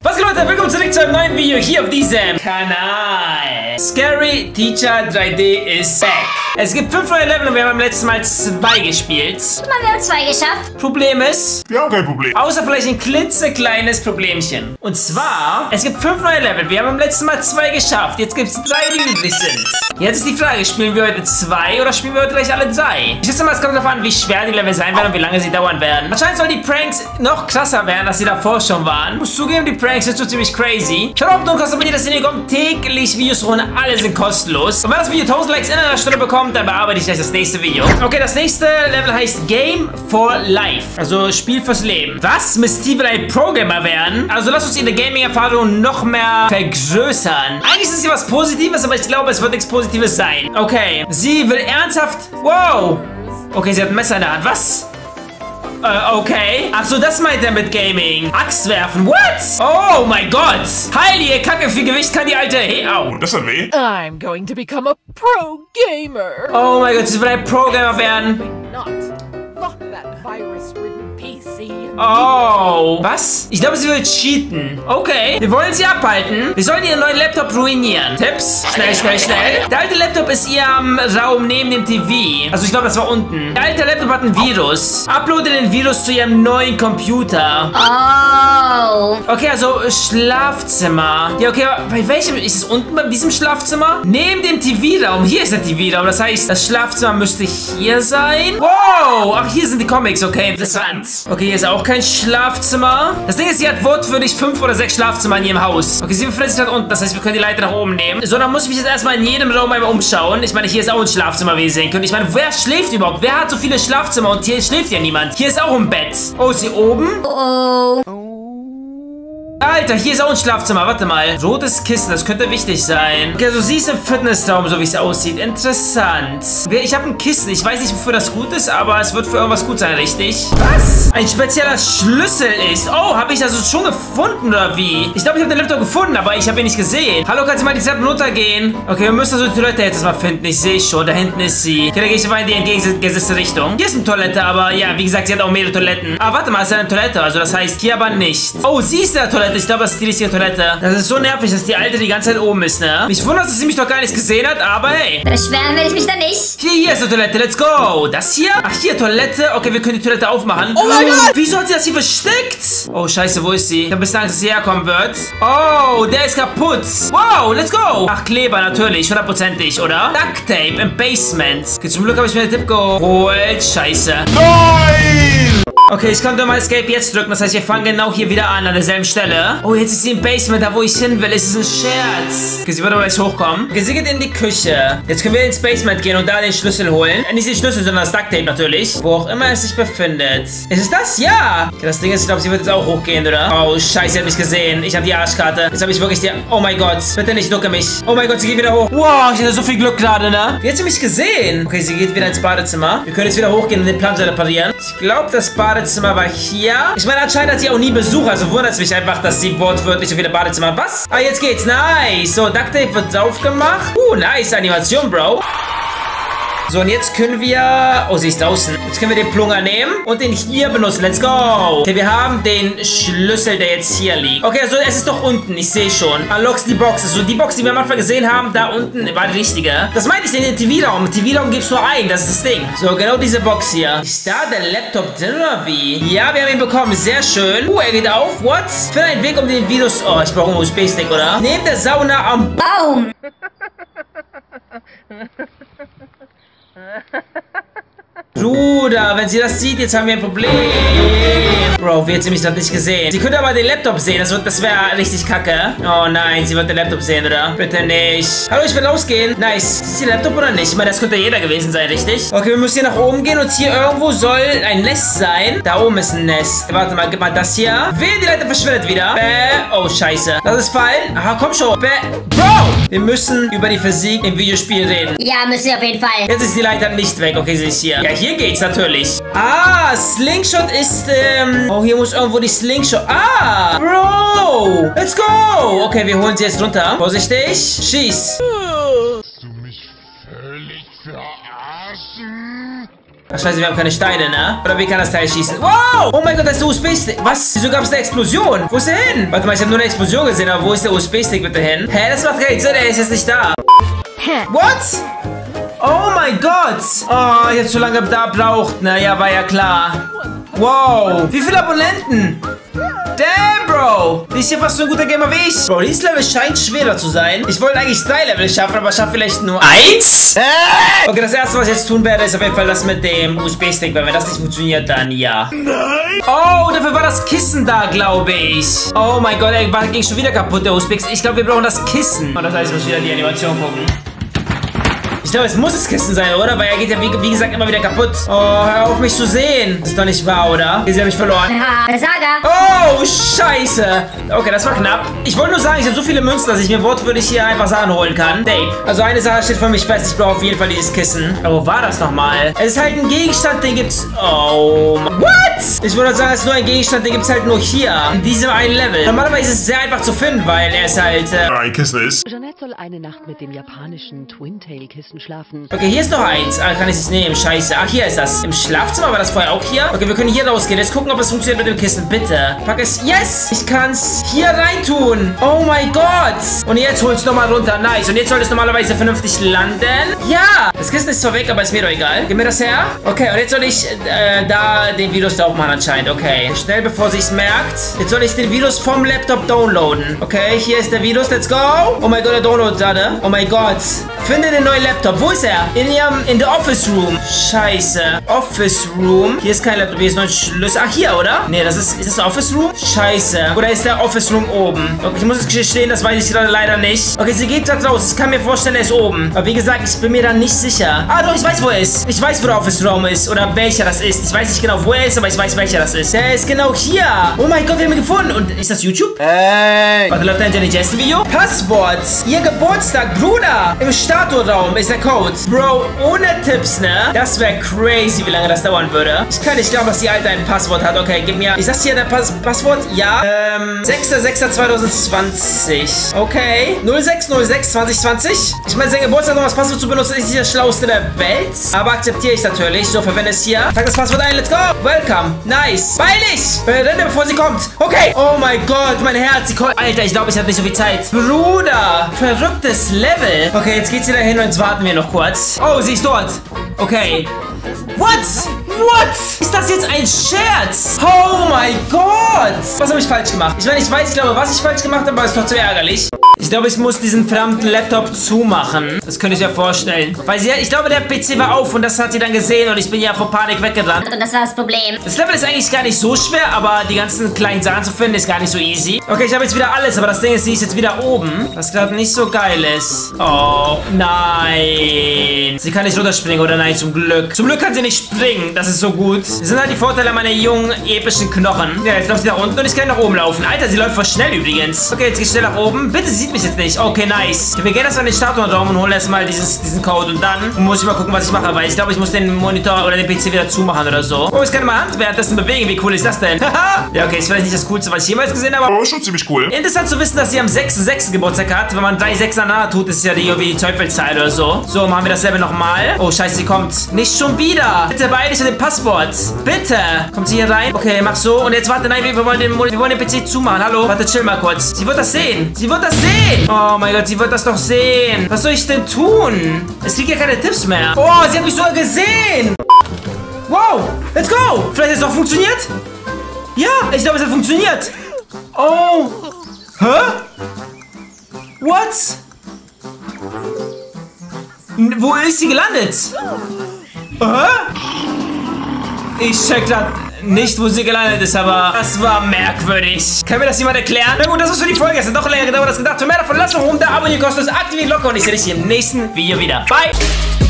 Was geht, Leute? Willkommen zurück zu einem neuen Video hier auf diesem Kanal. Scary Teacher 3D ist back. Es gibt 5 neue Level und wir haben beim letzten Mal 2 gespielt. Wir haben 2 geschafft. Problem ist, wir haben kein Problem. außer vielleicht ein klitzekleines Problemchen. Und zwar, es gibt 5 neue Level. Wir haben beim letzten Mal 2 geschafft. Jetzt gibt es 3, die übrig sind. Jetzt ist die Frage, spielen wir heute 2 oder spielen wir heute gleich alle 3? Ich schätze mal, es kommt darauf an, wie schwer die Level sein werden und wie lange sie dauern werden. Anscheinend sollen die Pranks noch krasser werden, als sie davor schon waren. Ich muss zugeben, die Pranks sind so ziemlich crazy. Schaut auf, und kostet das Video, kommt täglich Videos und alle sind kostenlos. Und wenn das Video 1000 Likes in einer Stunde bekommt, dann bearbeite ich gleich das nächste Video. Okay, das nächste Level heißt Game for Life. Also Spiel fürs Leben. Was? Miss T will ein Programmer werden? Also lass uns ihre Gaming-Erfahrung noch mehr vergrößern. Eigentlich ist es hier was Positives, aber ich glaube, es wird nichts Positives sein. Okay, sie will ernsthaft... Wow! Okay, sie hat ein Messer in der Hand. Was? Okay. Ach so, das meint er mit Gaming. Axt werfen. What? Oh mein Gott. Heilige Kacke, viel Gewicht kann die alte... Hey, au. Oh, das hat weh. I'm going to become a pro gamer. Oh mein Gott, sie will ein Pro-Gamer werden. Not. Lock that virus-ridden PC. Oh. Was? Ich glaube, sie will cheaten. Okay. Wir wollen sie abhalten. Wir sollen ihren neuen Laptop ruinieren. Tipps? Schnell, schnell, schnell. Der alte Laptop ist ihr am Raum neben dem TV. Also ich glaube, das war unten. Der alte Laptop hat ein Virus. Uploade den Virus zu ihrem neuen Computer. Oh. Okay, also Schlafzimmer. Ja, okay, bei welchem? Ist es unten bei diesem Schlafzimmer? Neben dem TV-Raum. Hier ist der TV-Raum. Das heißt, das Schlafzimmer müsste hier sein. Wow. Ach, hier sind die Comics. Okay, interessant. Okay, hier ist auch kein Schlafzimmer. Das Ding ist, sie hat wortwörtlich 5 oder 6 Schlafzimmer in ihrem Haus. Okay, sie befindet sich dort unten. Das heißt, wir können die Leiter nach oben nehmen. So, dann muss ich mich jetzt erstmal in jedem Raum einmal umschauen. Ich meine, hier ist auch ein Schlafzimmer, wie ihr sehen könnt. Ich meine, wer schläft überhaupt? Wer hat so viele Schlafzimmer? Und hier schläft ja niemand. Hier ist auch ein Bett. Oh, ist sie oben? Oh. Alter, hier ist auch ein Schlafzimmer. Warte mal. Rotes Kissen, das könnte wichtig sein. Okay, also sie ist im Fitnessraum, so wie es aussieht. Interessant. Ich habe ein Kissen. Ich weiß nicht, wofür das gut ist, aber es wird für irgendwas gut sein, richtig? Was? Ein spezieller Schlüssel ist. Oh, habe ich das also schon gefunden, oder wie? Ich glaube, ich habe den Laptop gefunden, aber ich habe ihn nicht gesehen. Hallo, kannst du mal die Treppen runtergehen? Okay, wir müssen also die Toilette jetzt mal finden. Ich sehe schon, da hinten ist sie. Okay, dann gehe ich mal in die entgegengesetzte Richtung. Hier ist eine Toilette, aber ja, wie gesagt, sie hat auch mehrere Toiletten. Aber warte mal, es ist eine Toilette. Also das heißt, hier aber nicht. Oh, sie ist in der Toilette. Ich glaube, das ist die richtige Toilette. Das ist so nervig, dass die alte die ganze Zeit oben ist, ne? Mich wundert, dass sie mich doch gar nicht gesehen hat, aber hey. Beschweren will ich mich da nicht. Hier ist die Toilette. Let's go. Das hier? Ach, hier, Toilette. Okay, wir können die Toilette aufmachen. Oh mein Gott! Wieso hat sie das hier versteckt? Oh, scheiße, wo ist sie? Ich habe ein bisschen Angst, dass sie herkommen wird. Oh, der ist kaputt. Wow, let's go. Ach, Kleber, natürlich. 100%ig, oder? Duct Tape im Basement. Okay, zum Glück habe ich mir den Tipp geholt. Scheiße. Nein! Okay, ich konnte mal Escape jetzt drücken. Das heißt, wir fangen genau hier wieder an derselben Stelle. Oh, jetzt ist sie im Basement, da wo ich hin will. Es ist ein Scherz. Okay, sie wird aber gleich hochkommen. Okay, sie geht in die Küche. Jetzt können wir ins Basement gehen und da den Schlüssel holen. Nicht den Schlüssel, sondern das Duct Tape natürlich. Wo auch immer es sich befindet. Ist es das? Ja. Okay, das Ding ist, ich glaube, sie wird jetzt auch hochgehen, oder? Oh, scheiße, sie hat mich gesehen. Ich habe die Arschkarte. Jetzt habe ich wirklich die... Oh mein Gott. Bitte nicht, ducke mich. Oh mein Gott, sie geht wieder hoch. Wow, ich hatte so viel Glück gerade, ne? Wie hat sie mich gesehen? Okay, sie geht wieder ins Badezimmer. Wir können jetzt wieder hochgehen und den Plunger reparieren. Ich glaube, das Badezimmer war hier. Ich meine, anscheinend hat sie auch nie Besuch, also wundert es mich einfach, dass sie wortwörtlich so viele Badezimmer hat. Was? Ah, jetzt geht's. Nice. So, Duct Tape wird aufgemacht. Nice Animation, Bro. So, und jetzt können wir... Oh, sie ist draußen. Jetzt können wir den Plunger nehmen und den hier benutzen. Let's go. Okay, wir haben den Schlüssel, der jetzt hier liegt. Okay, also es ist doch unten. Ich sehe schon. Unlocks die Box. Also die Box, die wir am Anfang gesehen haben, da unten war die richtige. Das meinte ich in den TV-Raum. Im TV-Raum gibt's nur einen. Das ist das Ding. So, genau diese Box hier. Ist da der Laptop drin oder wie? Ja, wir haben ihn bekommen. Sehr schön. Er geht auf. What? Finde einen Weg um den Virus... Oh, ich brauche einen USB-Stick, oder? Neben der Sauna am Baum. Bruder, wenn sie das sieht, jetzt haben wir ein Problem. Bro, wie hat sie mich noch nicht gesehen? Sie könnte aber den Laptop sehen. Das wäre richtig kacke. Oh nein, sie wird den Laptop sehen, oder? Bitte nicht. Hallo, ich will losgehen. Nice. Ist der Laptop oder nicht? Ich meine, das könnte jeder gewesen sein, richtig? Okay, wir müssen hier nach oben gehen und hier irgendwo soll ein Nest sein. Da oben ist ein Nest. Warte mal, gib mal das hier. Wehe, die Leiter verschwindet wieder. Oh, scheiße. Das ist fallen. Aha, komm schon. Bro! Wir müssen über die Physik im Videospiel reden. Ja, müssen wir auf jeden Fall. Jetzt ist die Leiter nicht weg. Okay, sie ist hier. Ja, hier geht's natürlich. Ah, Slingshot ist, Oh, hier muss irgendwo die Slingshot... Ah! Bro! Let's go! Okay, wir holen sie jetzt runter. Vorsichtig. Schieß. Willst du mich völlig verarschen? Ach scheiße, wir haben keine Steine, ne? Oder wie kann das Teil schießen? Wow! Oh mein Gott, das ist der USB-Stick. Was? Wieso gab es eine Explosion? Wo ist der hin? Warte mal, ich habe nur eine Explosion gesehen, aber wo ist der USB-Stick bitte hin? Hä, das macht gar nichts Sinn, er ist jetzt nicht da. What? Oh mein Gott! Oh, jetzt so lange da braucht, ne? Ja, war ja klar. Wow! Wie viele Abonnenten? Damn, Bro! Die ist hier fast so ein guter Gamer wie ich. Bro, dieses Level scheint schwerer zu sein. Ich wollte eigentlich 3 Level schaffen, aber schaffe vielleicht nur 1. Okay, das erste, was ich jetzt tun werde, ist auf jeden Fall das mit dem USB-Stick. Weil wenn das nicht funktioniert, dann ja. Nein! Oh, dafür war das Kissen da, glaube ich. Oh mein Gott, ey, ging schon wieder kaputt, der USB-Stick. Ich glaube, wir brauchen das Kissen. Und das heißt, ich muss wieder die Animation gucken. Ich glaube, es muss das Kissen sein, oder? Weil er geht ja, wie gesagt, immer wieder kaputt. Oh, hör auf, mich zu sehen. Das ist doch nicht wahr, oder? Hier, sie haben mich verloren. Saga. Oh, scheiße. Okay, das war knapp. Ich wollte nur sagen, ich habe so viele Münzen, dass ich mir wortwörtlich hier einfach Sachen holen kann. Dave. Also eine Sache steht für mich fest. Ich brauche auf jeden Fall dieses Kissen. Aber wo war das nochmal? Es ist halt ein Gegenstand, den gibt's... Oh, what? Ich würde sagen, es ist nur ein Gegenstand, den gibt's halt nur hier. In diesem einen Level. Normalerweise ist es sehr einfach zu finden, weil er ist halt... Ein Kissen ist. Jeanette soll eine Nacht mit dem japanischen Twin-Tail-Kissen schlafen. Okay, hier ist noch eins. Ah, kann ich es nehmen? Scheiße. Ach, hier ist das. Im Schlafzimmer war das vorher auch hier? Okay, wir können hier rausgehen. Jetzt gucken, ob es funktioniert mit dem Kissen. Bitte. Pack es. Yes! Ich kann es hier reintun. Oh mein Gott. Und jetzt hol es nochmal runter. Nice. Und jetzt soll es normalerweise vernünftig landen. Ja! Das Kissen ist zwar weg, aber ist mir doch egal. Gib mir das her. Okay, und jetzt soll ich da den Virus drauf machen anscheinend. Okay. Schnell, bevor sie es merkt. Jetzt soll ich den Virus vom Laptop downloaden. Okay, hier ist der Virus. Let's go. Oh mein Gott, der downloadet gerade. Oh mein Gott. Finde den neuen Laptop. Wo ist er? In der Office Room. Scheiße. Office Room. Hier ist kein Laptop. Hier ist noch ein Schlüssel. Ach, hier, oder? Nee, ist das Office Room? Scheiße. Oder ist der Office Room oben? Okay, ich muss es gestehen, das weiß ich gerade leider nicht. Okay, sie geht gerade raus. Ich kann mir vorstellen, er ist oben. Aber wie gesagt, ich bin mir da nicht sicher. Ah, doch, ich weiß, wo er ist. Ich weiß, wo der Office Room ist. Oder welcher das ist. Ich weiß nicht genau, wo er ist, aber ich weiß, welcher das ist. Der ist genau hier. Oh mein Gott, wir haben ihn gefunden. Und ist das YouTube? Hey! Warte, läuft da ein Jenny Jason Video? Passwort. Ihr Geburtstag, Bruder. Im Statueraum ist der Code. Bro, ohne Tipps, ne? Das wäre crazy, wie lange das dauern würde. Ich kann nicht glauben, dass die Alte ein Passwort hat. Okay, gib mir... Ist das hier der Passwort? Ja. 6.6.2020. Okay. 06.06.2020. Ich meine, sein Geburtstag, um das Passwort zu benutzen, ist nicht das Schlauste der Welt. Aber akzeptiere ich natürlich. So, verwende es hier. Trag das Passwort ein. Let's go. Welcome. Nice. Beeil dich. Renne, bevor sie kommt. Okay. Oh mein Gott, mein Herz. Sie kommt. Alter, ich glaube, ich habe nicht so viel Zeit. Bruder. Verrücktes Level. Okay, jetzt geht sie da hin und jetzt warten wir noch kurz. Oh, sie ist dort. Okay. What? What? Ist das jetzt ein Scherz? Oh mein Gott. Was habe ich falsch gemacht? Ich meine, ich glaube, was ich falsch gemacht habe, aber es ist trotzdem ärgerlich. Ich glaube, ich muss diesen verdammten Laptop zumachen. Das könnte ich mir vorstellen. Weil ich glaube, der PC war auf und das hat sie dann gesehen und ich bin ja vor Panik weggerannt. Und das war das Problem. Das Level ist eigentlich gar nicht so schwer, aber die ganzen kleinen Sachen zu finden ist gar nicht so easy. Okay, ich habe jetzt wieder alles, aber das Ding ist, sie ist jetzt wieder oben. Was gerade nicht so geil ist. Oh, nein. Sie kann nicht runterspringen, oder nein, zum Glück. Zum Glück kann sie nicht springen. Das ist so gut. Das sind halt die Vorteile meiner jungen, epischen Knochen. Ja, jetzt läuft sie nach unten und ich kann nach oben laufen. Alter, sie läuft voll schnell übrigens. Okay, jetzt geht schnell nach oben. Bitte, sie sieht mich jetzt nicht. Okay, nice. Wir gehen erst an den Statuenraum und holen erstmal diesen Code. Und dann muss ich mal gucken, was ich mache. Weil ich glaube, ich muss den Monitor oder den PC wieder zumachen oder so. Oh, ich kann meine Hand währenddessen bewegen. Wie cool ist das denn? Haha. Ja, okay, ist vielleicht nicht das Coolste, was ich jemals gesehen habe. Oh, schon ziemlich cool. Interessant zu wissen, dass sie am 6.6. Geburtstag hat. Wenn man 3 6 aneinander tut, ist ja irgendwie die Teufelszahl oder so. So, machen wir dasselbe nochmal. Oh, scheiße, sie kommt. Nicht schon wieder. Bitte beeil dich mit dem Passwort. Bitte. Kommt sie hier rein? Okay, mach so. Und jetzt warte, nein, wir wollen den PC zumachen. Hallo? Warte, chill mal kurz. Sie wird das sehen. Sie wird das sehen. Oh mein Gott, sie wird das doch sehen. Was soll ich denn tun? Es kriegt ja keine Tipps mehr. Oh, sie hat mich sogar gesehen. Wow. Let's go. Vielleicht hat es doch funktioniert. Ja, ich glaube, es hat funktioniert. Oh. Hä? What? Wo ist sie gelandet? Hä? Ich check grad nicht, wo sie gelandet ist, aber das war merkwürdig. Kann mir das jemand erklären? Na gut, das ist für die Folge. Es hat doch länger gedauert als gedacht. Für mehr davon lasst doch oben da abonnieren, kostenlos, aktivieren, Glocke und ich sehe dich im nächsten Video wieder. Bye!